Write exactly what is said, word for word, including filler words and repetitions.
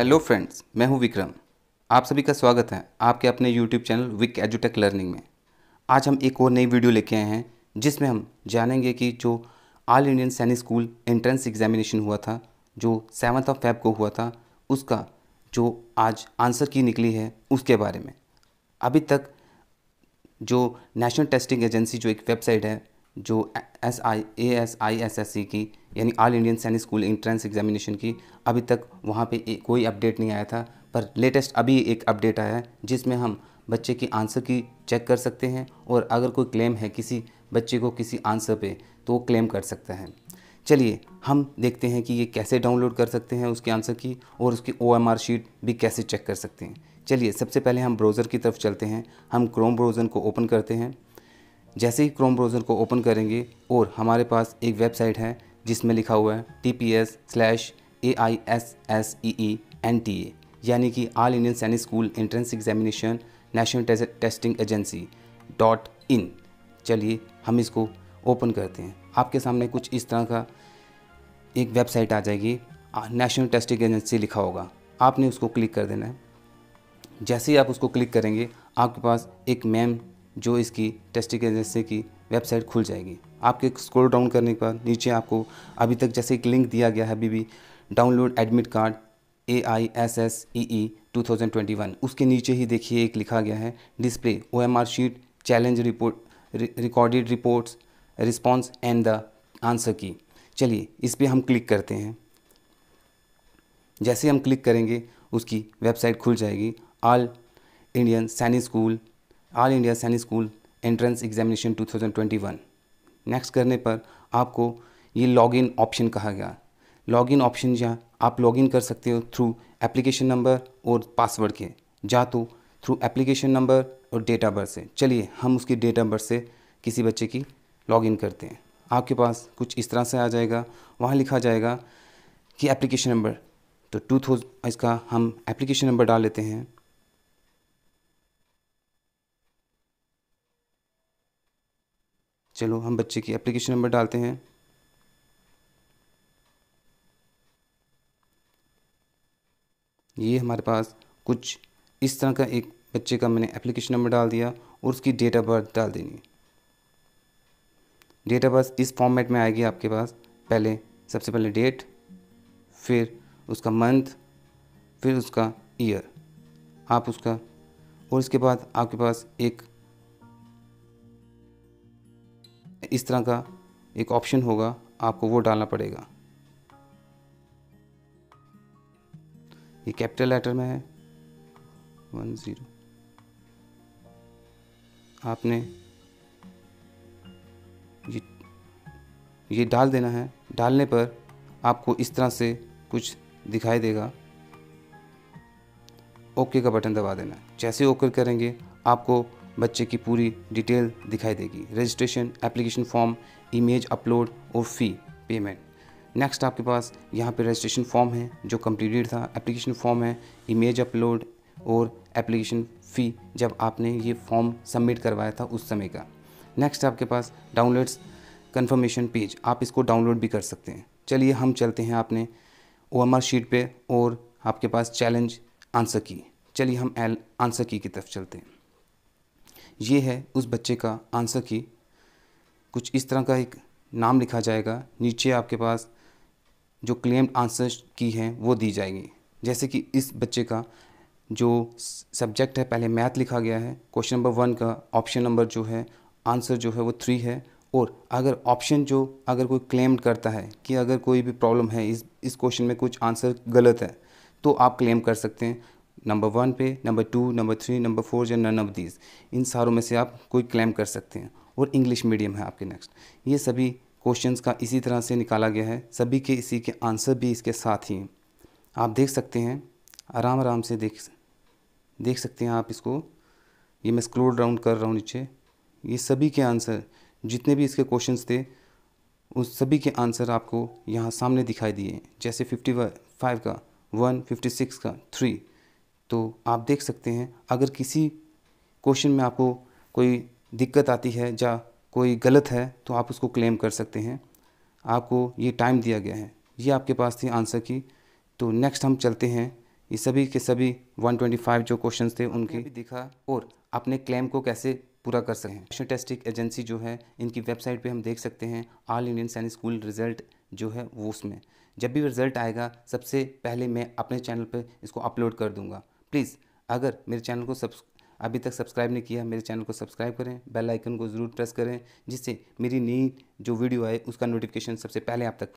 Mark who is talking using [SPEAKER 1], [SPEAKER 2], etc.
[SPEAKER 1] Hello friends, मैं हूं विक्रम। आप सभी का स्वागत है आपके अपने यूट्यूब चैनल विक एजुटेक लर्निंग में। आज हम एक और नई वीडियो लेके आए हैं जिसमें हम जानेंगे कि जो all Indian Sainik school entrance examination हुआ था, जो सेवन्थ ऑफ फेब को हुआ था, उसका जो आज आंसर की निकली है उसके बारे में। अभी तक जो नेशनल टेस्टिंग एजेंसी जो एक वेबसाइट है, जो S I A S I S S C की यानी all Indian Sainik school entrance examination की, अभी तक वहाँ पे ए, कोई अपडेट नहीं आया था। पर लेटेस्ट अभी एक अपडेट आया है जिसमें हम बच्चे की आंसर की चेक कर सकते हैं और अगर कोई क्लेम है किसी बच्चे को किसी आंसर पे तो वो क्लेम कर सकता है। चलिए हम देखते हैं कि ये कैसे डाउनलोड कर सकते हैं उसके आंसर की, और उसकी ओ एम आर शीट भी कैसे चेक कर सकते हैं। चलिए सबसे पहले हम ब्राउज़र की तरफ चलते हैं। हम क्रोम ब्राउज़र को ओपन करते हैं। जैसे ही क्रोम ब्राउज़र को ओपन करेंगे और हमारे पास एक वेबसाइट है जिसमें लिखा हुआ है T P S slash A I S S E E N T A, यानी कि all Indian Sainik school entrance examination national testing agency dot in. चलिए हम इसको ओपन करते हैं। आपके सामने कुछ इस तरह का एक वेबसाइट आ जाएगी, नेशनल टेस्टिंग एजेंसी लिखा होगा, आपने उसको क्लिक कर देना है। जैसे ही आप उसको क्लिक करेंगे आपके पास एक मैम जो इसकी टेस्टिंग एजेंसी की वेबसाइट खुल जाएगी। आपके स्क्रॉल डाउन करने के बाद नीचे आपको अभी तक जैसे एक लिंक दिया गया है अभी भी, download admit card A I S S E E two thousand twenty one, उसके नीचे ही देखिए एक लिखा गया है display O M R sheet challenge report recorded reports response and the answer key. चलिए इस पर हम क्लिक करते हैं। जैसे हम क्लिक करेंगे उसकी वेबसाइट खुल जाएगी, all Indian Sainik school all India Sainik school entrance examination two thousand twenty one. Next करने पर आपको ये लॉगिन ऑप्शन कहा गया। लॉगिन ऑप्शन जहाँ आप लॉगिन कर सकते हो थ्रू एप्लीकेशन नंबर और पासवर्ड के, या तो थ्रू एप्लीकेशन नंबर और डेट ऑफ बर्थ से। चलिए हम उसकी डेट ऑफ बर्थ से किसी बच्चे की लॉगिन करते हैं। आपके पास कुछ इस तरह से आ जाएगा, वहाँ लिखा जाएगा कि एप्लीकेशन नंबर, तो टू थाउजेंड इसका हम एप्लीकेशन नंबर डाल लेते हैं। चलो हम बच्चे की एप्लीकेशन नंबर डालते हैं। ये हमारे पास कुछ इस तरह का एक बच्चे का मैंने एप्लीकेशन नंबर डाल दिया और उसकी डेट ऑफ बर्थ डाल देनी। डेट ऑफ बर्थ इस फॉर्मेट में आएगी आपके पास, पहले सबसे पहले डेट, फिर उसका मंथ, फिर उसका ईयर, आप उसका, और इसके बाद आपके पास एक इस तरह का एक ऑप्शन होगा, आपको वो डालना पड़ेगा। ये कैपिटल लेटर में है वन ज़ीरो, आपने ये ये डाल देना है। डालने पर आपको इस तरह से कुछ दिखाई देगा, ओके का बटन दबा देना है। जैसे ओके करेंगे आपको बच्चे की पूरी डिटेल दिखाई देगी, registration, application form, image upload और फ़ी पेमेंट। नेक्स्ट आपके पास यहाँ पे रजिस्ट्रेशन फॉर्म है जो कंप्लीटेड था, एप्लीकेशन फॉर्म है, इमेज अपलोड और एप्लीकेशन फ़ी जब आपने ये फॉर्म सबमिट करवाया था उस समय का। नेक्स्ट आपके पास डाउनलोड्स कंफर्मेशन पेज, आप इसको डाउनलोड भी कर सकते हैं। चलिए हम चलते हैं आपने ओ एम आर शीट पे और आपके पास चैलेंज आंसर की। चलिए हम एल आंसर की की तरफ चलते हैं। ये है उस बच्चे का आंसर की, कुछ इस तरह का एक नाम लिखा जाएगा। नीचे आपके पास जो क्लेम्ड आंसर की हैं वो दी जाएगी। जैसे कि इस बच्चे का जो सब्जेक्ट है पहले मैथ लिखा गया है, क्वेश्चन नंबर वन का ऑप्शन नंबर जो है आंसर जो है वो थ्री है। और अगर ऑप्शन जो अगर कोई क्लेम करता है कि अगर कोई भी प्रॉब्लम है इस इस क्वेश्चन में कुछ आंसर गलत है तो आप क्लेम कर सकते हैं नंबर वन पे, number two, number three, number four या नन ऑफ दीज, इन सारों में से आप कोई क्लेम कर सकते हैं। और इंग्लिश मीडियम है आपके। नेक्स्ट ये सभी क्वेश्चंस का इसी तरह से निकाला गया है, सभी के इसी के आंसर भी इसके साथ ही आप देख सकते हैं, आराम आराम से देख देख सकते हैं आप इसको। ये मैं स्क्रॉल डाउन कर रहा हूँ नीचे, ये सभी के आंसर जितने भी इसके क्वेश्चंस थे उस सभी के आंसर आपको यहाँ सामने दिखाई दिए। जैसे फिफ्टी फाइव का वन, फिफ्टी सिक्स का थ्री, तो आप देख सकते हैं अगर किसी क्वेश्चन में आपको कोई दिक्कत आती है या कोई गलत है तो आप उसको क्लेम कर सकते हैं। आपको ये टाइम दिया गया है, ये आपके पास थी आंसर की। तो नेक्स्ट हम चलते हैं ये सभी के सभी एक सौ पच्चीस जो क्वेश्चंस थे उनके भी दिखा और अपने क्लेम को कैसे पूरा कर सकते हैं। नेशनल टेस्टिंग एजेंसी जो है इनकी वेबसाइट पे हम देख सकते हैं all Indian Sainik school result जो है वो, उसमें जब भी रिजल्ट आएगा सबसे पहले मैं अपने चैनल पे इसको अपलोड कर दूंगा। प्लीज़ अगर मेरे चैनल को सब्स अभी तक सब्सक्राइब नहीं किया, मेरे चैनल को सब्सक्राइब करें, बेल आइकन को ज़रूर प्रेस करें, जिससे मेरी नई जो वीडियो आए उसका नोटिफिकेशन सबसे पहले आप तक